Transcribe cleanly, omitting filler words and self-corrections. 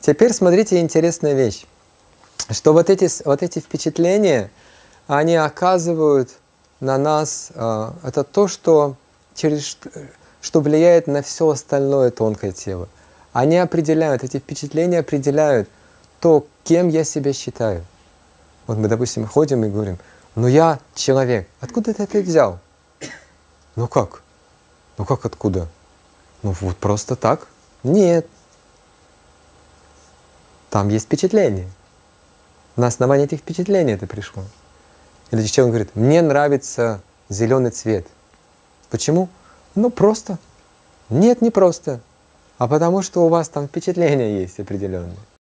Теперь смотрите интересная вещь, что вот эти впечатления, они оказывают на нас, это то, что влияет на все остальное тонкое тело. Они определяют, эти впечатления определяют то, кем я себя считаю. Вот мы, допустим, ходим и говорим: ну я человек. Откуда ты это взял? Ну как? Ну как откуда? Ну вот просто так? Нет. Там есть впечатление. На основании этих впечатлений это пришло. Или человек говорит: мне нравится зеленый цвет. Почему? Ну просто. Нет, не просто. А потому что у вас там впечатления есть определенные.